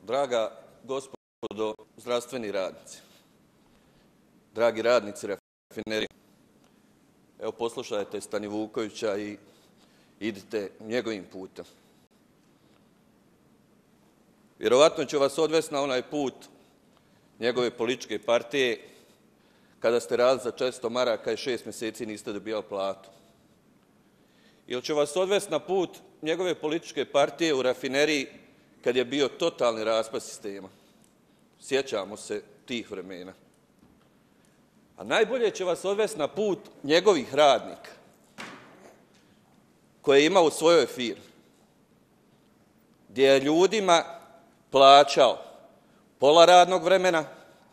Draga gospodo zdravstveni radnici, dragi radnici rafinerije, evo poslušajte Stanivukovića i idite njegovim putem. Vjerovatno će vas odvesti na onaj put njegove političke partije kada ste radili za 400 maraka i 6 mjeseci niste dobijali platu. Ili će vas odvesti na put njegove političke partije u rafineriji kad je bio totalni raspad sistema. Sjećamo se tih vremena. A najbolje će vas odvesti na put njegovih radnika koje ima u svojoj firmi, gdje je ljudima plaćao pola radnog vremena,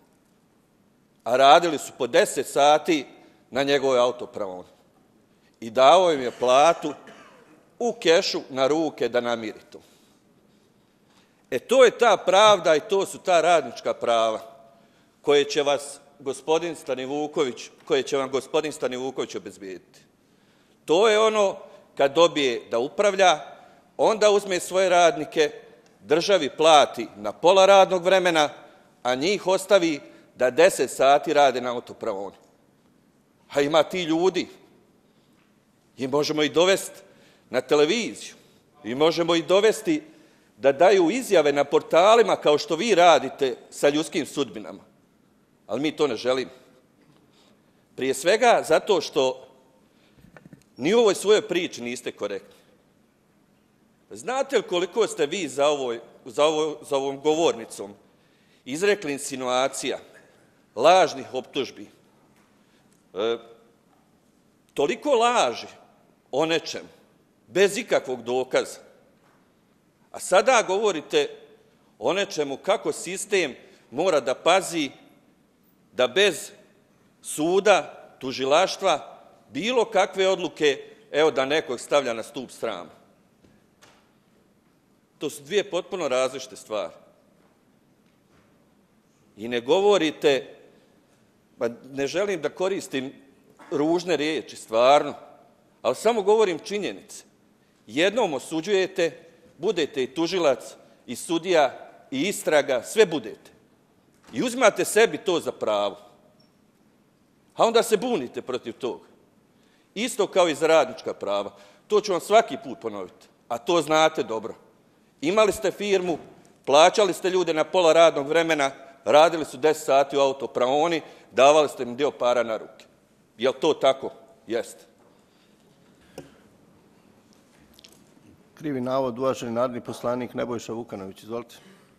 a radili su po 10 sati na njegovoj autopravoni. I dao im je platu u kešu na ruke da namiri to. To je ta pravda i to su ta radnička prava koje će vam gospodin Stanivuković obezbijediti. To je ono kad dobije da upravlja, onda uzme svoje radnike, državi plati na pola radnog vremena, a njih ostavi da 10 sati rade na autopravoni. A ima ti ljudi. I možemo ih dovesti na televiziju. I možemo ih dovesti da daju izjave na portalima kao što vi radite sa ljudskim sudbinama. Ali mi to ne želimo. Prije svega zato što ni u ovoj svojoj priči niste korektni. Znate li koliko ste vi za ovom govornicom izrekli insinuacija, lažnih optužbi, toliko laži o nečemu, bez ikakvog dokaza. A sada govorite o nečemu kako sistem mora da pazi da bez suda, tužilaštva, bilo kakve odluke, evo da nekog stavlja na stup srama. To su dvije potpuno različite stvari. I ne govorite, ne želim da koristim ružne riječi, stvarno, ali samo govorim činjenice. Jednom osuđujete, budete i tužilac, i sudija, i istraga, sve budete. I uzimate sebi to za pravo. A onda se bunite protiv toga. Isto kao i za radnička prava. To ću vam svaki put ponoviti, a to znate dobro. Imali ste firmu, plaćali ste ljude na pola radnog vremena, radili su 10 sati u autopravoni, davali ste im dio para na ruke. Je li to tako? Jeste. Krivi navod, uvaženi narodni poslanik Nebojša Vukanović. Izvolite.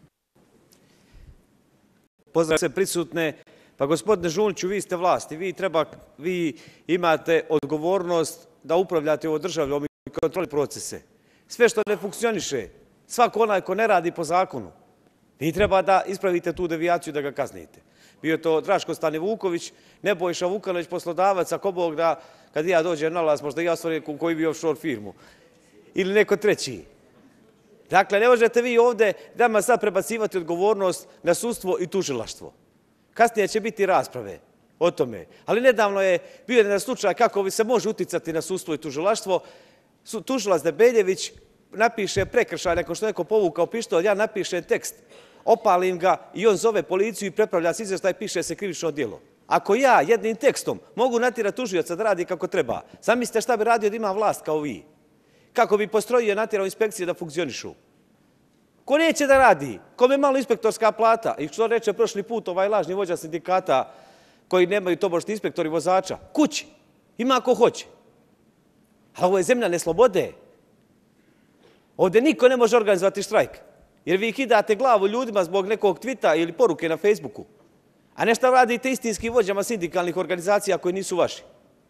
Pozdravljam sve prisutne. Pa gospodine Žuniću, vi ste vlast i vi imate odgovornost da upravljate ovo državom i kontroli procese. Sve što ne funkcioniše, svako onaj ko ne radi po zakonu, vi treba da ispravite tu devijaciju da ga kaznite. Bio je to Draško Stanivuković, Nebojša Vukanović, poslodavac, ako Bog da, kad ja dođem na vlast, možda ja stvorim koji bi offshore firmu. Ili neko treći. Dakle, ne možete vi ovde nama sad prebacivati odgovornost na sudstvo i tužilaštvo. Kasnije će biti rasprave o tome. Ali nedavno je bio jedan slučaj kako se može uticati na sudstvo i tužilaštvo. Tužilac Debeljević napiše prekršaj, neko što neko povukao pištolj, ja napišem tekst, opalim ga i on zove policiju i prepravlja se izvještaj, piše se krivično djelo. Ako ja jednim tekstom mogu natjerati tužioca da radi kako treba, zamislite šta bi radio da ima vlast kao vi. Kako bi postrojio i natjerao inspekcije da funkcionišu. Ko neće da radi? Kome je malo inspektorska plata? I što reče prošli put ovaj lažni vođa sindikata koji nemaju tobožni inspektori vozača? Kući. Ima ko hoće. A ovo je zemlja neslobode. Ovdje niko ne može organizovati štrajk. Jer vi kidate glavu ljudima zbog nekog tvita ili poruke na Facebooku. A nešto radite istinskim vođama sindikalnih organizacija koji nisu vaši.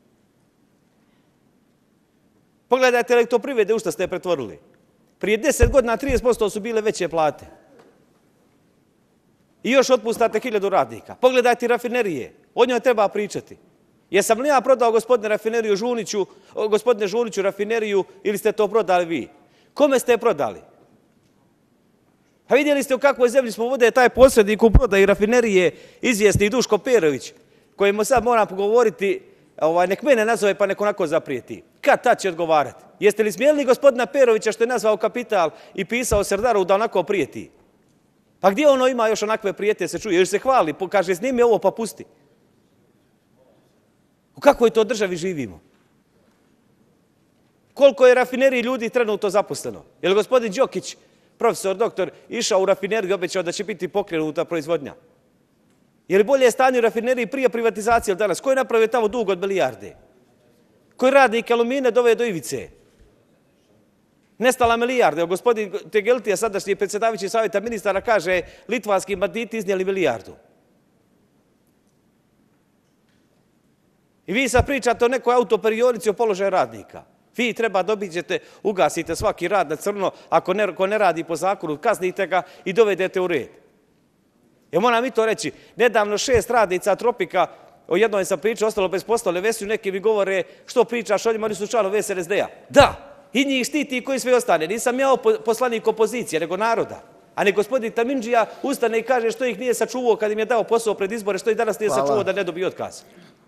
Pogledajte Elektroprivrede u što ste je pretvorili. Prije 10 godina 30% su bile veće plate. I još otpustate 1000 radnika. Pogledajte rafinerije. O njoj treba pričati. Jesam li ja prodao gospodine Žuniću rafineriju ili ste to prodali vi? Kome ste je prodali? A vidjeli ste u kakvoj zemlji smo vode taj posrednik u prodaji rafinerije izvjesni Duško Perović, kojemu sad moram pogovoriti, nek mene nazove pa nek onako zaprijeti. Kad tad će odgovarati? Jeste li smijelili gospodina Perovića što je nazvao Kapital i pisao Serdaru da onako prijeti? Pa gdje ono ima još onakve prijete se čuje? Još se hvali, kaže snimi ovo pa pusti. U kakvoj to državi živimo? Koliko je rafineriji ljudi trenutno zaposleno? Je li gospodin Đokić, profesor, doktor, išao u rafineriju i obećao da će biti pokrenuta proizvodnja? Je li bolje stanje u rafineriji prije privatizacije ili danas? Ko je napravio tamo dug od milijarde? Koji radnik Alumine doveo do ivice? Nestala milijarde. Gospodin Tegeltija, sadašnji predsjedavajući savjeta ministara, kaže litvanski banditi iznijeli milijardu. I vi sad pričate o nekoj autoperionici o položaju radnika. Vi treba dobiđete, ugasite svaki rad na crno, ako ne radi po zakonu, kaznite ga i dovedete u red. Ja moram i to reći, nedavno 6 radnica Tropika, o jednoj sam pričao, ostalo bez posla, Levesiju, neki mi govore što pričaš o njima, oni su članovi SNSD-a. Da, i njih štiti koji sve ostane. Nisam ja poslanik opozicije, nego naroda. A ne gospodin Tamindžija ustane i kaže što ih nije sačuvao kad im je dao posao pred izbore, što ih danas nije sačuvao da ne dobije otkaz.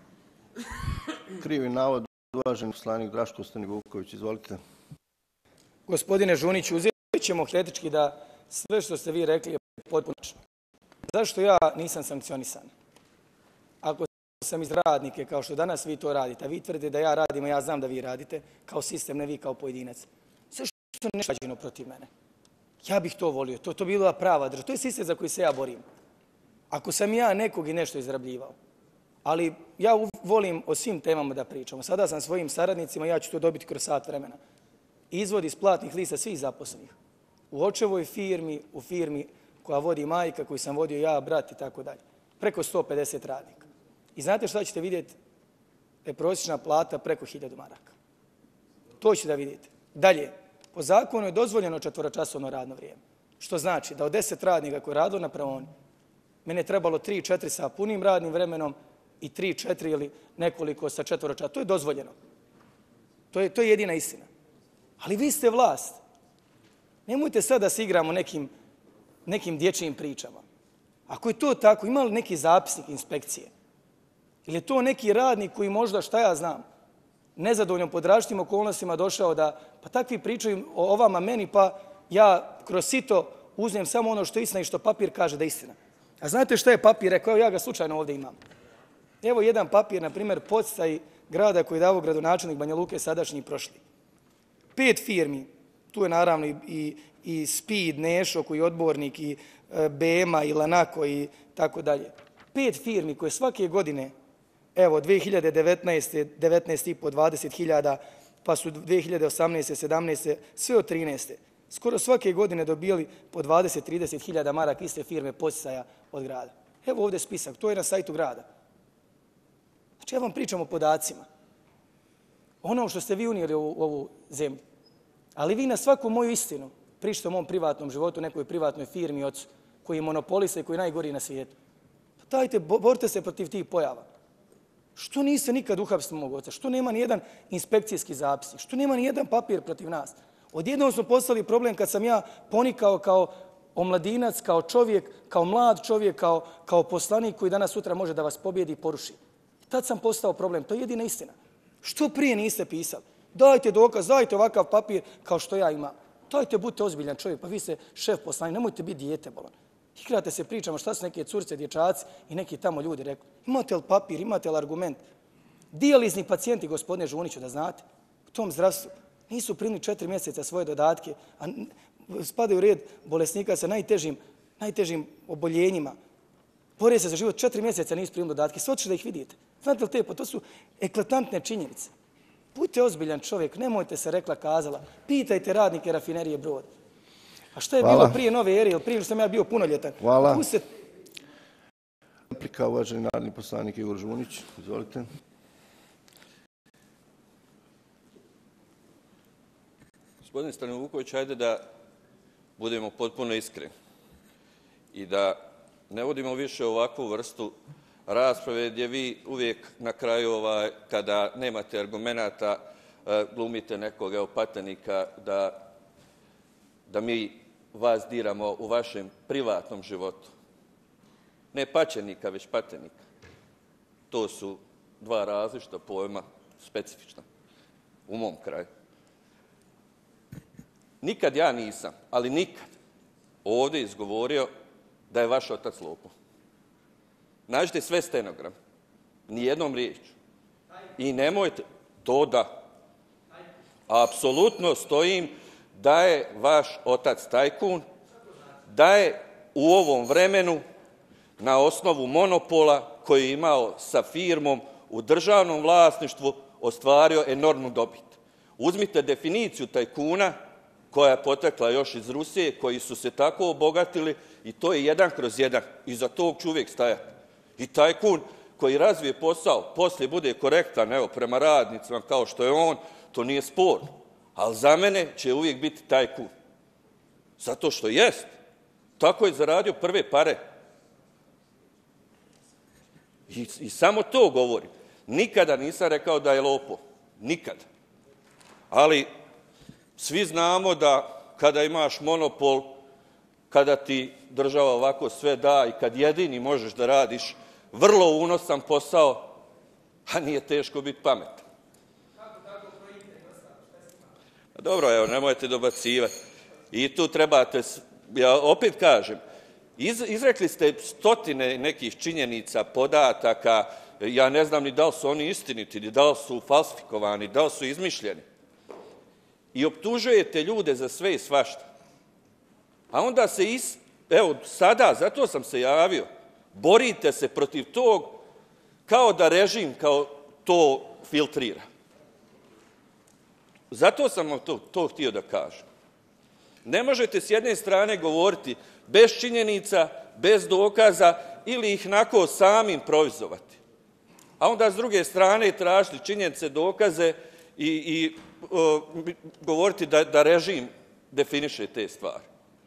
Krivi navod, uvaženi poslanik Draško Stanivuković, izvolite. Gospodine Žuniću, uzet ćemo hipotetički da sve što ste vi rekli je potpuno tačno. Zašto ja nisam sankcionisan? Ako sam iz radnike, kao što danas vi to radite, a vi tvrdite da ja radim, a ja znam da vi radite, kao sistem, ne vi kao pojedinac. Zašto je nešto rađeno protiv mene? Ja bih to volio, to bi bila prava država. To je sistem za koji se ja borim. Ako sam ja nekog i nešto izrabljivao, ali ja volim o svim temama da pričamo. Sada sam svojim saradnicima, ja ću to dobiti kroz sat vremena. Izvod iz platnih lista svih zaposlenih. U očevoj firmi, u firmi koja vodi majka, koju sam vodio ja, brat i tako dalje. Preko 150 radnika. I znate šta ćete vidjeti? Je prosječna plata preko 1000 maraka. To ćete da vidite. Dalje, po zakonu je dozvoljeno 4-časovno radno vrijeme. Što znači da od 10 radnika koji rade na praoni, mene je trebalo 3-4 sa punim radnim vremenom i 3-4 ili nekoliko sa 4 časova. To je dozvoljeno. To je jedina istina. Ali vi ste vlast. Nemojte sad da se igramo nekim dječjim pričama. Ako je to tako, ima li neki zapisnik inspekcije? Ili je to neki radnik koji možda, šta ja znam, nezadovoljno pod različitim okolnostima došao da, pa takvi pričaju o vama meni, pa ja kroz sito uzmem samo ono što je istina i što papir kaže da je istina. A znate šta je papir rekao? Ja ga slučajno ovdje imam. Evo jedan papir, na primjer, podstaj grada koji je dao gradonačelnik Banja Luke sadašnji i prošli. 5 firmi, tu je naravno i Speed, Nešo koji je odbornik, i BEMA, i Lanako i tako dalje. 5 firmi koje svake godine, evo 2019. 19,5, 20.000, pa su 2018. 17, sve od 13. Skoro svake godine dobili po 20-30.000 maraka iste firme podsticaja od grada. Evo ovdje spisak, to je na sajtu grada. Znači ja vam pričam o podacima. Ono što ste vi unijeli u ovu zemlju. Ali vi na svaku moju istinu pričate o mom privatnom životu, nekoj privatnoj firmi koji je monopolista i koji je najgori na svijetu. Pa dajte, borite se protiv tih pojava. Što niste nikad uhapsili mog oca? Što nema nijedan inspekcijski zapisnik? Što nema nijedan papir protiv nas? Odjednom smo postali problem kad sam ja ponikao kao omladinac, kao čovjek, kao mlad čovjek, kao poslanik koji danas sutra može da vas pobjedi i poruši. Tad sam postao problem. To je jedina istina. Što prije niste pisali? Dajte dokaz, dajte ovakav papir kao što ja imam. Dajte, budite ozbiljan čovjek, pa vi ste šef poslanik, nemojte biti dijete bolan. Igrate se pričama šta su neke curce, dječaci i neki tamo ljudi rekli. Imate li papir, imate li argument? Dijalizni pacijenti, gospodine Žuniću, da znate, u tom zdravstvu nisu primili 4 mjeseca svoje dodatke, a spadaju u red bolesnika sa najtežim oboljenjima. Bore se za život, 4 mjeseca nisu primili dodatke, sve otišli da ih vidite. Znate li te, to su eklatantne činjenice. Budite ozbiljan čovjek, nemojte se rekla kazala. Pitajte radnike rafinerije Brod. A šta je bilo prije nove ere, ili prije što sam ja bio punoljetan? Hvala. Replika, uvaženi narodni poslanik Igor Žunić. Izvolite. Gospodin Stanivuković, ajde da budemo potpuno iskreni i da ne vodimo više ovakvu vrstu rasprave gdje vi uvijek na kraju, kada nemate argumenata, glumite nekog patenika da mi vas diramo u vašem privatnom životu. Ne paćenika, već patenika. To su 2 različita pojma, specifična, u mom kraju. Nikad ja nisam, ali nikad, ovdje izgovorio da je vaš otac lopov. Nađite sve stenogram. Nijednom riječu. I nemojte, to da. Apsolutno stojim da je vaš otac tajkun, da je u ovom vremenu na osnovu monopola koji je imao sa firmom u državnom vlasništvu ostvario enormnu dobit. Uzmite definiciju tajkuna koja je potekla još iz Rusije, koji su se tako obogatili i to je 1/1. Iza tog ću uvijek stajati. I tajkun koji razvije posao, poslije bude korektan, evo, prema radnicima kao što je on, to nije sporno. Ali za mene će uvijek biti tajkun. Zato što jest. Tako je zaradio prve pare. I samo to govorim. Nikada nisam rekao da je lopov. Nikada. Ali svi znamo da kada imaš monopol, kada ti država ovako sve da i kad jedini možeš da radiš vrlo unosan posao, a nije teško biti pametan. Dobro, evo, nemojte dobacivati. I tu trebate, ja opet kažem, izrekli ste stotine nekih činjenica, podataka, ja ne znam ni da li su oni istiniti, ni da li su falsifikovani, da li su izmišljeni. I optužujete ljude za sve i svašta. A onda se, evo, sada, zato sam se javio, borite se protiv tog kao da režim kao to filtrira. Zato sam vam to htio da kažem. Ne možete s jedne strane govoriti bez činjenica, bez dokaza ili ih onako sami improvizovati. A onda s druge strane tražiti činjenice, dokaze i govoriti da režim definiše te stvari.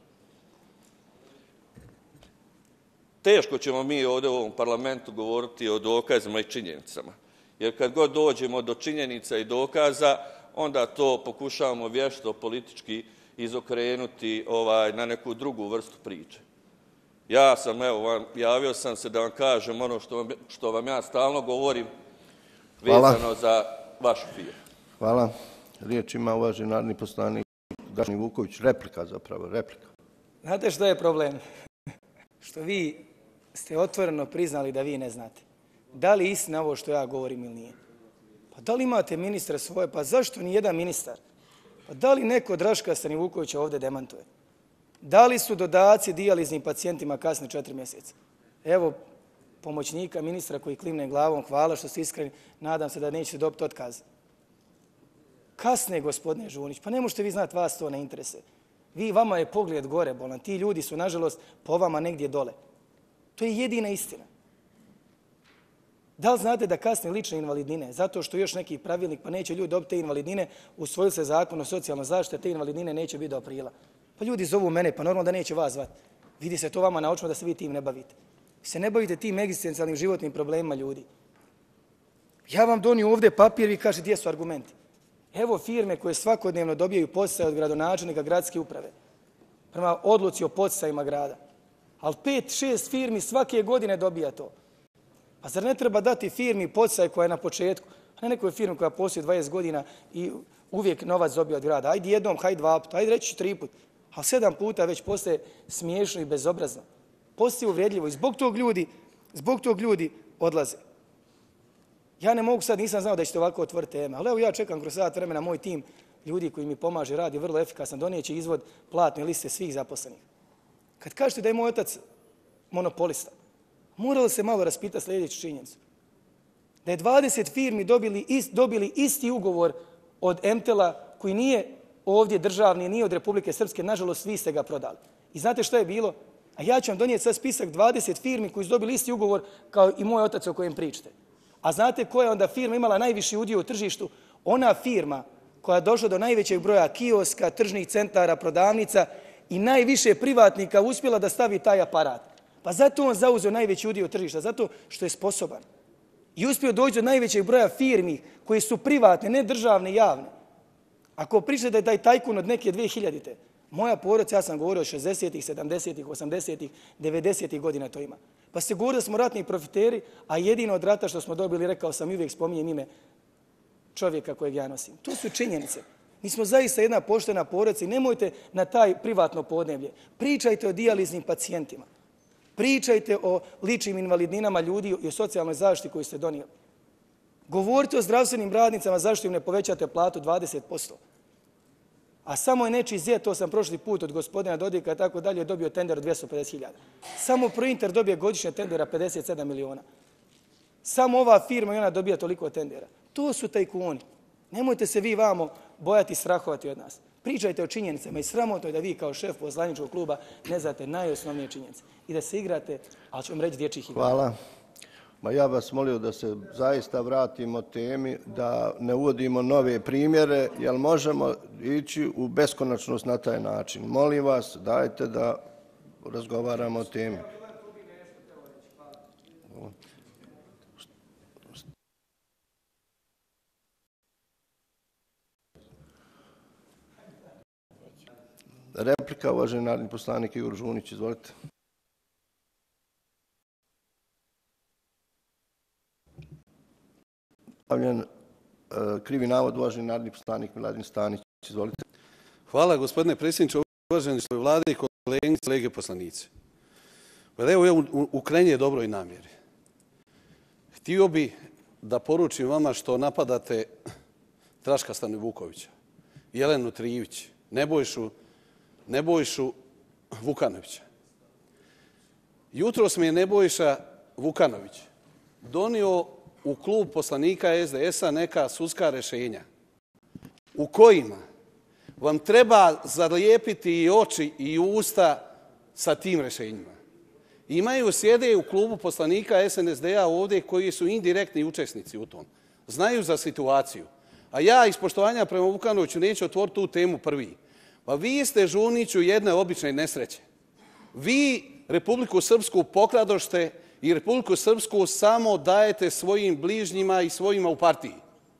Teško ćemo mi ovdje u ovom parlamentu govoriti o dokazima i činjenicama. Jer kad god dođemo do činjenica i dokaza, onda to pokušavamo vješto politički izokrenuti na neku drugu vrstu priče. Ja sam, evo, javio sam se da vam kažem ono što vam ja stalno govorim vezano za vašu firmu. Hvala. Riječ ima uvaženi narodni poslanik Dražen Vuković. Replika zapravo, replika. Znate što je problem? Što vi ste otvoreno priznali da vi ne znate. Da li je istina ovo što ja govorim ili nije? Pa da li imate ministra svoje? Pa zašto nijedan ministar? Pa da li neko Draška Stanivukovića ovdje demantuje? Da li su dodaci dijaliznim pacijentima kasni 4 mjeseca? Evo, pomoćnika ministra koji klimne glavom, hvala što ste iskreni, nadam se da nećete dobiti otkaz. Kasne, gospodine Žunić, pa ne možete vi znati, vas to ne interese. Vama je pogled gore bolan, ti ljudi su, nažalost, po vama negdje dole. To je jedina istina. Da li znate da kasne lične invalidnine? Zato što još neki pravilnik, pa neće ljudi dobiti te invalidnine, usvojili se zakon o socijalnoj zaštiti, te invalidnine neće biti do aprila. Pa ljudi zovu mene, pa normalno da neće vas zvati. Vidi se to vama na očima da se vi tim ne bavite. Vi se ne bavite tim egzistencijalnim životnim problemima ljudi. Ja vam donio ovdje papir, vi kažete gdje su argumenti. Evo firme koje svakodnevno dobijaju poticaje od gradonačelnika gradske uprave. Prema odluci o poticajima grada. Ali 5-6 firmi svake godine dobija to. Pa zar ne treba dati firmi poticaj koja je na početku, a ne nekoj firmi koja postoji 20 godina i uvijek novac dobija od grada. Ajde jednom, hajde 2 puta, ajde reći 3 puta. A 7 puta već postaje smiješno i bezobrazno. Postaje uvredljivo i zbog tog ljudi odlaze. Ja ne mogu sad, nisam znao da ćete ovako otvoriti teme, ali evo ja čekam kroz sat vremena moj tim ljudi koji mi pomaže, radi vrlo efikasan, donijeće izvod platne liste svih zaposlenih. Kad kažete da je moj otac monopolista, moralo se malo raspitati sljedeću činjenicu. Da je 20 firmi dobili isti ugovor od MTEL-a koji nije ovdje državni, nije od Republike Srpske, nažalost vi ste ga prodali. I znate što je bilo? A ja ću vam donijeti sad spisak 20 firmi koji su dobili isti ugovor kao i moj otac o kojem pričate. A znate koja je onda firma imala najviši udio u tržištu? Ona firma koja je došla do najvećeg broja kioska, tržnih centara, prodavnica i najviše privatnika uspjela da stavi taj aparat. Pa zato on zauzeo najveći udio tržišta, zato što je sposoban. I uspio doći do najvećeg broja firmi koje su privatne, ne državne i javne. Ako pričate da je taj tajkun od neke 2000-te, moja porodica, ja sam govorio o 60-ih, 70-ih, 80-ih, 90-ih godina to ima. Pa ste govorili da smo ratni profiteri, a jedino od rata što smo dobili, rekao sam i uvijek spominjem ime čovjeka kojeg ja nosim. To su činjenice. Mi smo zaista jedna poštena porodica i nemojte na taj privatno podneblje. Pričajte o dijaliznim pacijentima. Pričajte o ličnim invalidninama ljudi i o socijalnoj zaštiti koju ste donijeli. Govorite o zdravstvenim radnicama zašto im ne povećate platu 20%. A samo je nečiji zet, to sam prošli put od gospodina Dodika i tako dalje, dobio tender od 250.000. Samo Prointer dobije godišnje tendera 57 miliona. Samo ova firma i ona dobija toliko tendera. To su tajkuni. Nemojte se vi vamo bojati i strahovati od nas. Pričajte o činjenicama i sramotno je da vi kao šef poslaničkog kluba ne znate najosnovnije činjenice. I da se igrate, ali ću vam reći dječjih igra. Hvala. Ma ja vas molio da se zaista vratimo temi, da ne uvodimo nove primjere, jer možemo ići u beskonačnost na taj način. Molim vas, dajte da razgovaramo o temi. Replika, uvaženi narodni poslanik Igor Žunić, izvolite. Krivi navod, uvaženi narodni poslanik Miladin Stanić, izvolite. Hvala, gospodine predsjedniče, uvaženi članovi vlade i koleginice i kolege poslanici. Evo ja u krajnje dobroj namjeri. Htio bi da poručim vama što napadate Draška Stanovukovića, Jelenu Trivić, Nebojšu Vukanovića. Jutros mi je Nebojša Vukanović donio u klub poslanika SDS-a neka sudska rješenja u kojima vam treba zalijepiti i oči i usta sa tim rješenjima. Sjede u klubu poslanika SNSD-a ovdje koji su indirektni učesnici u tom. Znaju za situaciju. A ja iz poštovanja prema Vukanoviću neću otvoriti tu temu prvi. Pa vi ste, Žuniću, jedne obične nesreće. Vi Republiku Srpsku pokradošte i Republiku Srpsku samo dajete svojim bližnjima i svojima u partiji.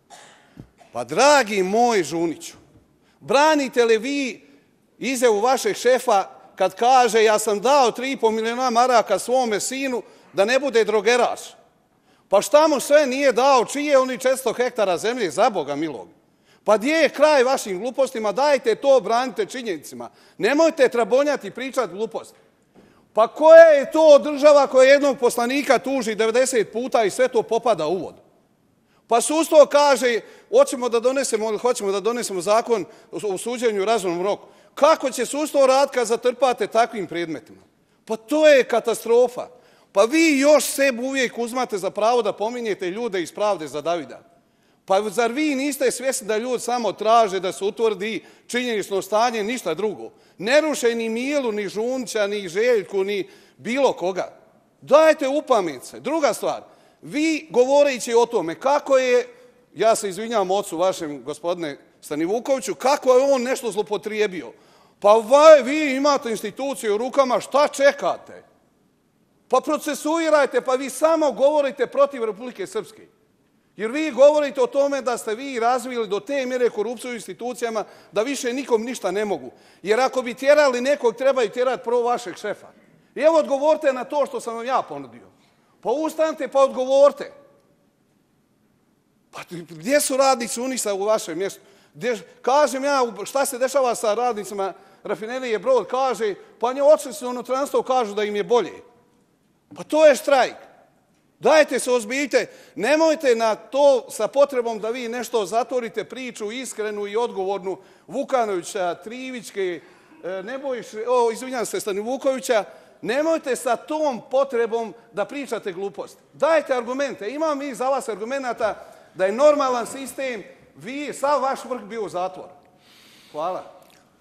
Pa dragi moj Žuniću, branite li vi izjavu vašeg šefa kad kaže ja sam dao 3,5 miliona maraka svome sinu da ne bude drogeraš? Pa šta mu sve nije dao, čije oni 400 hektara zemlje, za Boga milog? Pa gdje je kraj vašim glupostima? Dajte to, branite činjenicima. Nemojte trabonjati i pričati gluposti. Pa koja je to država koja jednog poslanika tuži 90 puta i sve to popada u vodu? Pa sudstvo kaže, hoćemo da donesemo zakon o suđenju u razumnom roku. Kako će sudstvo raditi kad zatrpate takvim predmetima? Pa to je katastrofa. Pa vi još sebi uvijek uzmate za pravo da pominjete ljude iz Pravde za Davida. Pa zar vi niste svjesni da ljudi samo traže da se utvrdi činjenično stanje, ništa drugo? Ne ruše ni Milu, ni Žunića, ni Željku, ni bilo koga. Dajte upamet se. Druga stvar, vi govoreći o tome kako je, ja se izvinjavam ocu vašem, gospodine Stanivukoviću, kako je on nešto zlopotrijebio. Pa vi imate institucije u rukama, šta čekate? Pa procesuirajte, pa vi samo govorite protiv Republike Srpske. Jer vi govorite o tome da ste vi razvili do te mjere korupciju u institucijama da više nikom ništa ne mogu. Jer ako bi tjerali nekog, trebaju tjerati prvo vašeg šefa. I evo odgovorite na to što sam vam ja ponudio. Pa ustanite pa odgovorite. Pa gdje su radnici Unisa u vašem mjestu? Kažem ja, šta se dešava sa radnicima Rafinerije Brod? Kaže, pa otišli su u inostranstvo, kažu da im je bolje. Pa to je štrajk. Dajte se, ozbiljite, nemojte na to sa potrebom da vi nešto zatvorite priču iskrenu i odgovornu Vukanovića, Trivićke, izvinjam se, Stanivukovića, nemojte sa tom potrebom da pričate gluposti. Dajte argumente, imamo mi za vas argumenta da je normalan sistem, sav vaš vrh bio u zatvoru. Hvala.